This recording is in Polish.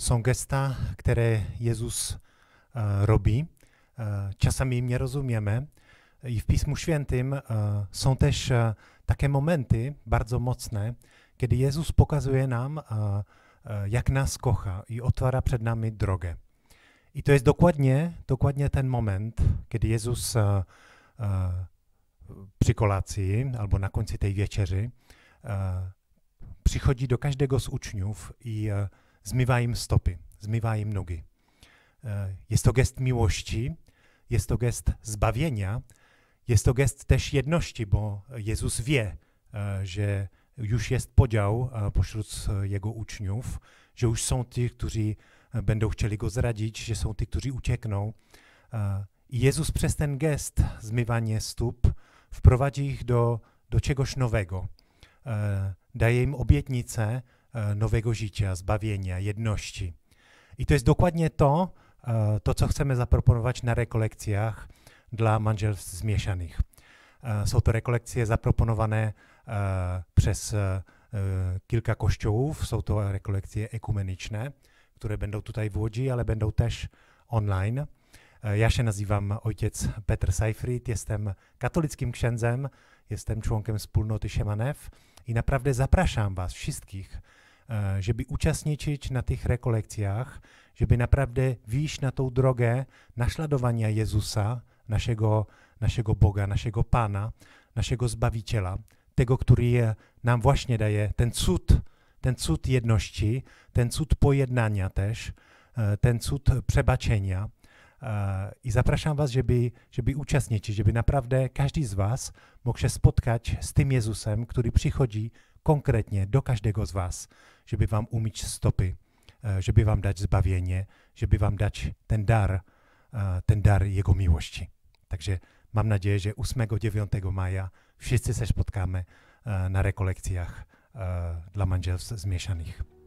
Są gesta, které Jezus robi. Czasami im nie rozumiemy. I w Pismu Świętym są też takie momenty bardzo mocne, kiedy Jezus pokazuje nam, jak nas kocha i otwiera przed nami drogę. I to jest dokładnie ten moment, kiedy Jezus przy kolacji albo na końcu tej wieczerzy przychodzi do każdego z uczniów i zmywa im stopy, zmywa im nogi. Jest to gest miłości, jest to gest zbawienia, jest to gest też jedności, bo Jezus wie, że już jest podział pośród Jego uczniów, że już są ci, którzy będą chcieli Go zradzić, że są ci, którzy uciekną. I Jezus przez ten gest, zmywanie stóp, wprowadzi ich do czegoś nowego. Daje im obietnicę nowego życia, zbawienia, jedności. I to jest dokładnie to, co chcemy zaproponować na rekolekcjach dla manżelstw zmieszanych. Są to rekolekcje zaproponowane przez kilka kościołów, są to rekolekcje ekumeniczne, które będą tutaj w Łodzi, ale będą też online. Ja się nazywam ojciec Petr Seyfried, jestem katolickim księdzem, jestem członkiem wspólnoty Siemanew i naprawdę zapraszam was wszystkich, żeby uczestniczyć na tych rekolekcjach, żeby naprawdę wyjść na tą drogę naśladowania Jezusa, naszego Boga, naszego Pana, naszego Zbawiciela, tego, który nam właśnie daje ten cud jedności, ten cud pojednania też, ten cud przebaczenia. I zapraszam was, żeby uczestniczyć, żeby naprawdę każdy z was mógł się spotkać z tym Jezusem, który przychodzi konkretnie do każdego z was, żeby wam umyć stopy, żeby wam dać zbawienie, żeby wam dać ten dar Jego miłości. Także mam nadzieję, że 8-9 maja wszyscy się spotkamy na rekolekcjach dla manżelstw zmieszanych.